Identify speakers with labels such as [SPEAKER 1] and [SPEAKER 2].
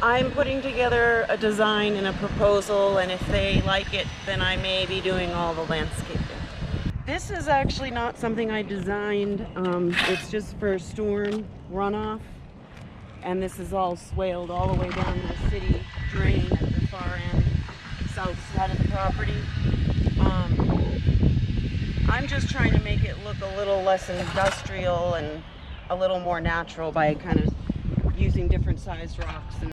[SPEAKER 1] I'm putting together a design and a proposal, and if they like it, then I may be doing all the landscaping. This is actually not something I designed. It's just for storm runoff, and this is all swaled all the way down to the city drain at the far end, south side of the property. I'm just trying to make it look a little less industrial and a little more natural by kind of using different sized rocks and